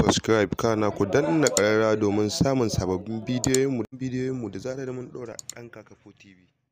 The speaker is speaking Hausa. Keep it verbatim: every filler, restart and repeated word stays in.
subscribe kana ku danna ƙararrawa domin samun sababbin bidiyoyinmu da zarar mun ɗora ɗan kakafo T V.